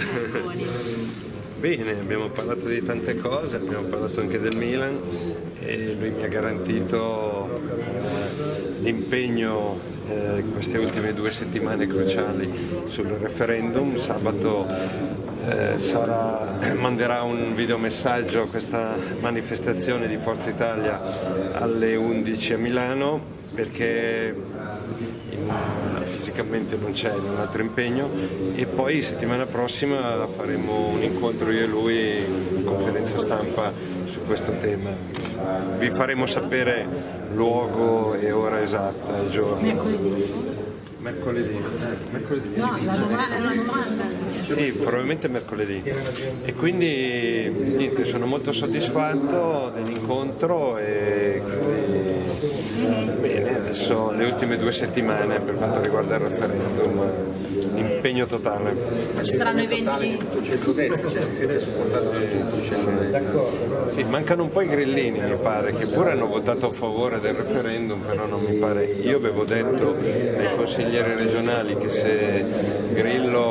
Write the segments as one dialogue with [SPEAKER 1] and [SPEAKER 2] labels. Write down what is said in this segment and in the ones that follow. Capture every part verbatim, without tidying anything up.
[SPEAKER 1] Berlusconi?
[SPEAKER 2] Bene, abbiamo parlato di tante cose, abbiamo parlato anche del Milan e lui mi ha garantito eh, l'impegno eh, queste ultime due settimane cruciali sul referendum. Sabato eh, sarà, manderà un videomessaggio a questa manifestazione di Forza Italia alle undici a Milano, perché in, fisicamente non c'è un altro impegno, e poi settimana prossima faremo un incontro io e lui in conferenza stampa su questo tema. Vi faremo sapere luogo e ora esatta e giorno.
[SPEAKER 1] Mercoledì?
[SPEAKER 2] Mercoledì. Mercoledì.
[SPEAKER 1] No, la domanda è una domanda.
[SPEAKER 2] Sì, probabilmente mercoledì. E quindi niente, sono molto soddisfatto dell'incontro e quindi, bene, adesso le ultime due settimane per quanto riguarda il referendum, impegno totale.
[SPEAKER 1] Ma ci saranno eventi?
[SPEAKER 3] Tutto il centrodestra, cioè si siete supportato da tutto il centrodestra.
[SPEAKER 2] Sì, mancano un po' i grillini, mi pare, che pure hanno votato a favore del referendum, però non mi pare. Io avevo detto ai consiglieri regionali che se Grillo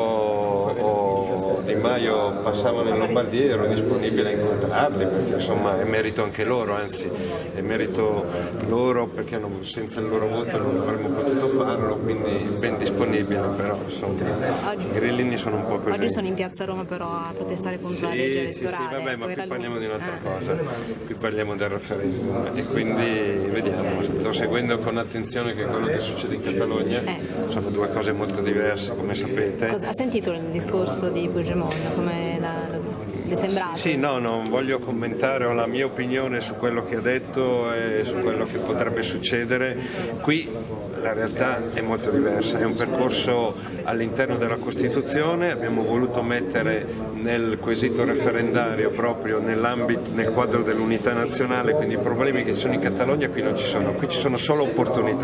[SPEAKER 2] o Di Maio passavano in Lombardia ero disponibile a incontrarli, perché insomma è merito anche loro, anzi è merito loro perché hanno, senza il loro voto non avremmo potuto farlo, quindi ben disponibile, però insomma i grillini sono un po' così.
[SPEAKER 1] Oggi sono in piazza Roma però a protestare contro
[SPEAKER 2] Sì,
[SPEAKER 1] la legge
[SPEAKER 2] sì,
[SPEAKER 1] elettorale.
[SPEAKER 2] sì, vabbè, ma
[SPEAKER 1] poi
[SPEAKER 2] qui
[SPEAKER 1] era
[SPEAKER 2] parliamo
[SPEAKER 1] lui.
[SPEAKER 2] di un'altra
[SPEAKER 1] Eh.
[SPEAKER 2] cosa, qui parliamo del referendum e quindi vediamo, sto seguendo con attenzione che quello che succede in Catalogna,
[SPEAKER 1] Eh.
[SPEAKER 2] sono due cose molto diverse come sapete.
[SPEAKER 1] Cosa, ha sentito il discorso di Puigdemont? Come la, le è sembrato?
[SPEAKER 2] Sì, no, non voglio commentare, ho la mia opinione su quello che ha detto e su quello che potrebbe succedere. Qui la realtà è molto diversa, è un percorso all'interno della Costituzione, abbiamo voluto mettere nel quesito referendario proprio nell'ambito, nel quadro dell'unità nazionale, quindi i problemi che ci sono in Catalogna qui non ci sono, qui ci sono solo opportunità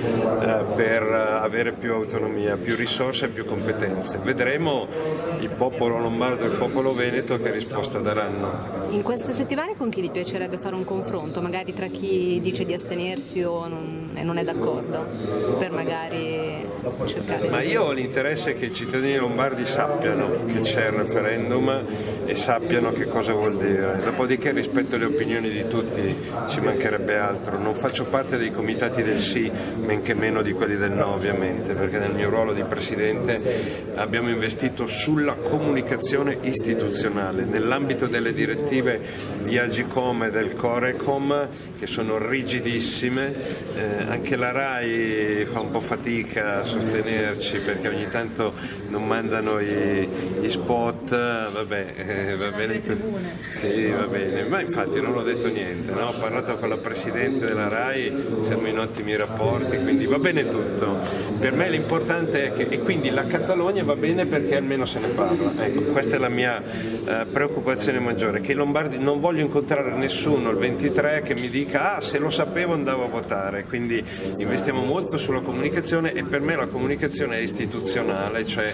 [SPEAKER 2] eh, per avere più autonomia, più risorse e più competenze. Vedremo il popolo lombardo e il popolo veneto che risposta daranno.
[SPEAKER 1] In queste settimane con chi gli piacerebbe fare un confronto? Magari tra chi dice di astenersi o non, e non è d'accordo, per magari cercare
[SPEAKER 2] Ma
[SPEAKER 1] di...
[SPEAKER 2] io ho l'interesse che i cittadini lombardi sappiano che c'è il referendum e sappiano che cosa vuol dire. Dopodiché rispetto alle opinioni di tutti, ci mancherebbe altro. Non faccio parte dei comitati del sì, men che meno di quelli del no ovviamente, perché nel mio ruolo di Presidente abbiamo investito sulla comunicazione istituzionale, nell'ambito delle direttive di Agicom e del Corecom, che sono rigidissime. Eh, anche la RAI fa un po' fatica a sostenerci perché ogni tanto non mandano i, gli spot, vabbè, eh, va bene, sì, va bene, ma infatti non ho detto niente, no? Ho parlato con la Presidente della RAI, siamo in ottimi rapporti, quindi va bene tutto. Per me l'importante è che, e quindi la Catalogna va bene perché almeno se ne parla, ecco, questa è la mia eh, preoccupazione maggiore, che i lombardi, non voglio incontrare nessuno il ventitré che mi dica ah se lo sapevo andavo a votare, quindi investiamo molto sulla comunicazione e per me la comunicazione è istituzionale, cioè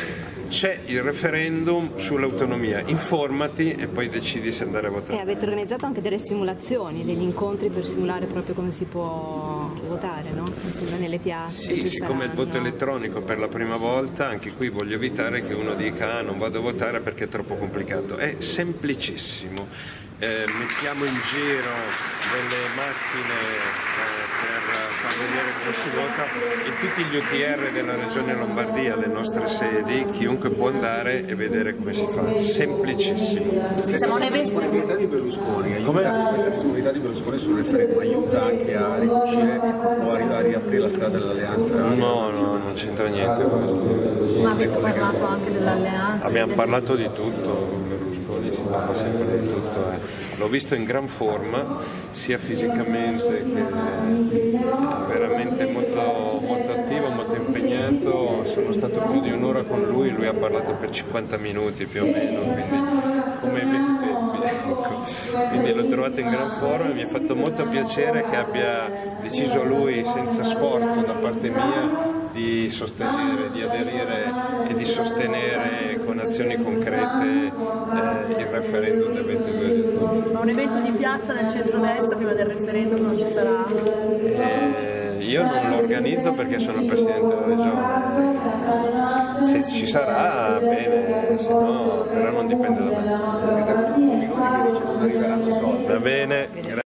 [SPEAKER 2] c'è il referendum sull'autonomia, informati e poi decidi se andare a votare.
[SPEAKER 1] E avete organizzato anche delle simulazioni, degli incontri per simulare proprio come si può votare, no? Mi sembra nelle piazze.
[SPEAKER 2] Sì,
[SPEAKER 1] ci
[SPEAKER 2] siccome il
[SPEAKER 1] saranno...
[SPEAKER 2] voto elettronico per la prima volta, anche qui voglio evitare che uno dica ah non vado a votare perché è troppo complicato, è semplicissimo. Eh, mettiamo in giro delle macchine eh, per far vedere come si vota e tutti gli U T R della regione Lombardia, le nostre sedi, chiunque può andare e vedere come si fa, semplicissimo.
[SPEAKER 3] Questa disponibilità di Berlusconi,
[SPEAKER 2] Come?
[SPEAKER 3] aiuta, questa disponibilità di Berlusconi sul referendum aiuta anche a ricucire o a, a riaprire la strada dell'alleanza?
[SPEAKER 2] No, no, non c'entra niente questo.
[SPEAKER 1] Ma avete parlato anche dell'alleanza?
[SPEAKER 2] Abbiamo parlato di tutto, Berlusconi si parla sempre di tutto. Eh. L'ho visto in gran forma, sia fisicamente che veramente molto, molto attivo, molto impegnato. Sono stato più di un'ora con lui, lui ha parlato per cinquanta minuti più o meno, quindi come ai vecchi tempi. Ecco. Quindi l'ho trovato in gran forma e mi ha fatto molto piacere che abbia deciso lui senza sforzo da parte mia di sostenere, di aderire e di sostenere con azioni concrete eh, il referendum del ventidue di ottobre.
[SPEAKER 1] Ma un evento di piazza nel centro-destra prima del referendum non ci sarà?
[SPEAKER 2] Eh, io non lo organizzo perché sono il Presidente della Regione, se ci sarà bene, se no però non dipende da me.
[SPEAKER 3] Senta, questo formigone che dice non arriveranno soldi.
[SPEAKER 2] Va bene.